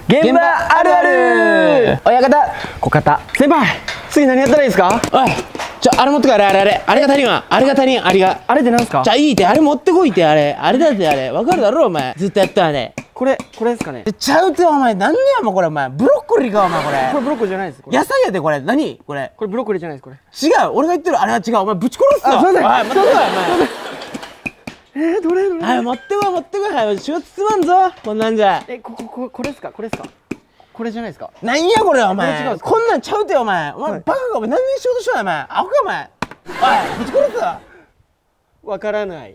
現場あるある。親方、小方、先輩、次何やったらいいですか？ おい、あれ持ってこい、あれが足りんわ、あれが足りん、あれが。 あれってなんですか？ いいって、あれ持ってこいって、あれだって、あれ、わかるだろ、お前。ずっとやったわね。 これですかね？ ちゃうって、お前、なんねやもん、これ、お前、ブロッコリーか、お前、これ。 これブロッコリーじゃないです。これ野菜やで、これ、何これ。 これブロッコリーじゃないです。これ違う、俺が言ってる、あれは違う、お前、ぶち殺すぞ。 すいません。 おい、待ってこい、お前。 どれ？ はい、持ってこい、はい、仕事つまんぞ、こんなんじゃ。 これですか？これですか？これじゃないですか？ なんやこれ、お前。 これ違うんすか？ こんなんちゃうて、お前。お前、バカか、お前、何年仕事しよう、お前。アホか、お前。おい、ぶち殺すぞ。 わからない。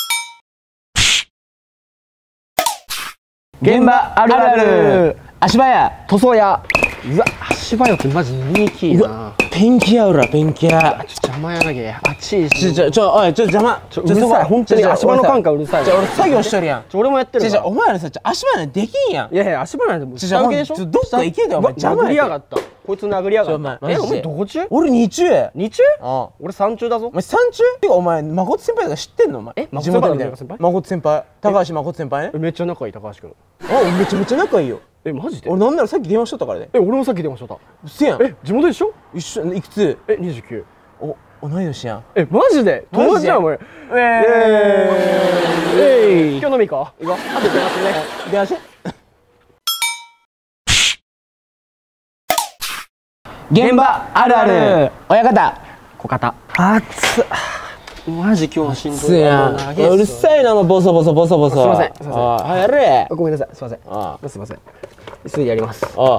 現場あるある。足早塗装屋。うわ、足場よってマジ人気いいな。 ペンキ屋裏、ペンキ屋。 邪魔やなげ。あっちいし。 おい、邪魔。 うるさい。本当に足場の感覚うるさい。 俺作業しとるやん。 俺もやってるから。 お前らさ、足場なんてできんやん。 いや足場なんて下請けでしょ。 どっか行けよ、お前。 殴りやがった。こいつ殴りやがった。お前どこ中？ 俺2中や。 2中？俺3中だぞ。 お前3中？てかお前、誠先輩とか知ってんのお前。 誠先輩？ 誠先輩。高橋誠先輩ね。 めっちゃ仲いい、高橋君。 めちゃめちゃ仲いいよ。 マジで？ 俺なんならさっき電話しとったからね。 俺もさっき電話しとった。 うっせやん。 地元一緒？ 一緒。いくつ ？29。 同い年やん。 マジで？友達じゃん、お前。今日飲み行こう。行こう。あと電話するね。 電話して。現場あるある。親方、 小方。熱っ。マジ今日しんどい。 うるさいな、もうボソボソ。すいません。 はい、やれ。 ごめんなさい。すいません。すいません。急いでやります。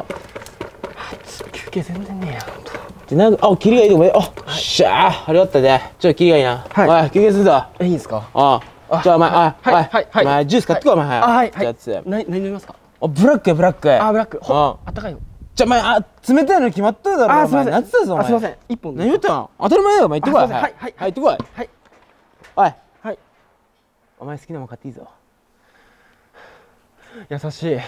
休憩全然ねえや。 霧がいいとこね。しゃあ、ありがとうね。ちょっと霧がいいな。はい、休憩するぞ。 いいんですか？ じゃあお前、お前ジュース買ってこい、お前。 はい。 じゃあ何飲みますか？ ブラック。 ブラック。あったかいの。 お前、冷たいの決まっただろ。 すいません。 夏だぞ、お前。 すいません。1本。 何言ったの？当たり前だよ、お前。行ってこい。はい、行ってこい。 はい。 おい。 はい。 お前好きなもん買っていいぞ。 優しい。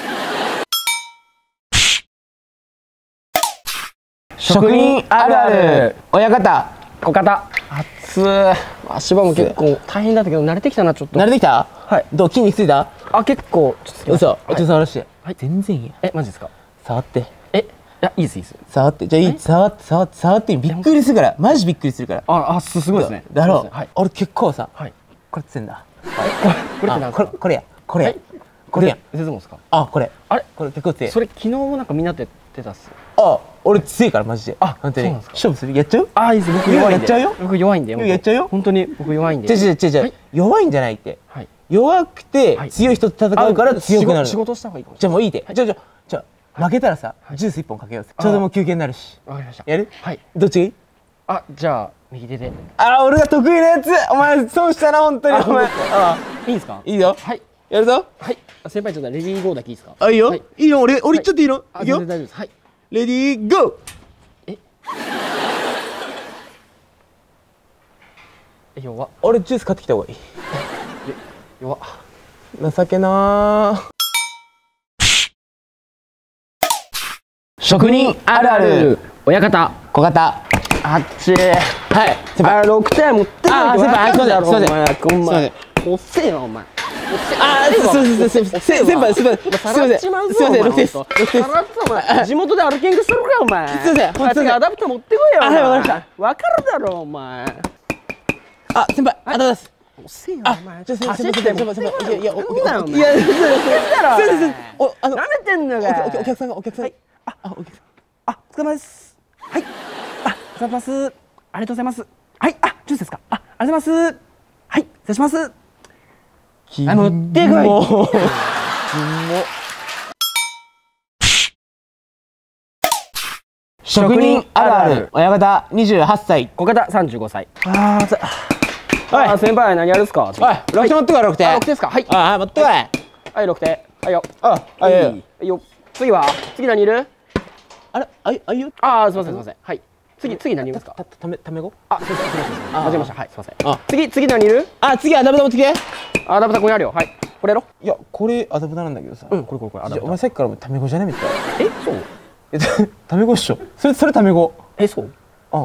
職人あるある。親方、 小方。熱い。足場も結構大変だったけど慣れてきたな、ちょっと。 慣れてきた？ はい。 どう？筋肉ついた？ 結構ちょっとつきました。 嘘。ちょっと触らして。はい。全然いいや。 マジですか？ 触って。 いや、いいです。 触って。じゃあいい。触ってびっくりするから。マジびっくりするから。 すごいですね。 だろう。俺結構さ、これつんだ。 これって何ですか？ これや。これやん。 全然ですか？ これ。あれ？これ結構強い。 それ昨日なんかみんなで出たっす。 俺強いからマジで。本当に。勝負する？やっちゃう？ いいです。僕弱いんで。 やっちゃうよ。 僕弱いんで。 やっちゃうよ。 本当に僕弱いんで。 弱いんじゃないって。弱くて強い人と戦うから強くなる。 仕事した方がいいかも。 じゃあもういいで。じゃあ負けたらさ、ジュース1本かけよう。ちょうどもう休憩になるし。 わかりました。 やる？ はい。 どっちがいい？ じゃあ右手で。 俺が得意なやつ。お前損したな本当に。お前。 いいですか？ いいよ。はい。やるぞ。 はい。先輩ちょっとレディーゴーだけいいですか？ いいよ。いいよ。俺行っちゃっていいの？いいよ。 全然大丈夫です。はい。 レディーゴー。 弱っ。 俺ジュース買ってきた方がいい。 弱っ。 情けなー。 職人あるある。親方、 小方。 あっち。 はい。 6点持ってこい。 先輩、すいません。 お前遅えなお前。 すいません。先輩、すいません。すいません。6です。 地元で歩きんくするかお前。 すいません。 アダプター持ってこいよ。 はい、わかりました。 わかるだろお前。 先輩、ありがとうございます。 遅えなお前。 走って持ってこい。いや、 なめてんのか。 お客さん。お客さん。 お疲れ様です。はい。お疲れ様です。ありがとうございます。はい。ジュースですか。ありがとうございます。はい。失礼します。持ってこい。 職人あるある。親方28歳。 小方35歳。 おい、 先輩何やるんすか。 おい、6手持ってこい、6手。 6手ですか。はい。 持ってこい。 はい、6手。はいよ。 いいよ。次何いる？ いいよ。 すいません。はい。次何いますか？ ためご？ すいません。間違えました。はい、すいません。次何いる？ 次アダプタ持ってきて。 アダプタここにあるよ。はい。これやろ？ いや、これアダプタなんだけどさ。 これアダプタ。 お前さっきからタメ語じゃねみたいな。 そう？ タメ語っしょ。それタメ語。 そう？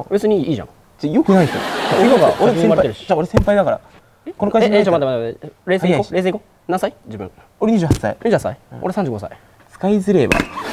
別にいいじゃん。 よくない人。俺先輩だから。この会社。 待って。冷静行こう。何歳？自分。 俺28歳。 28歳。俺35歳。 使いづれえわ。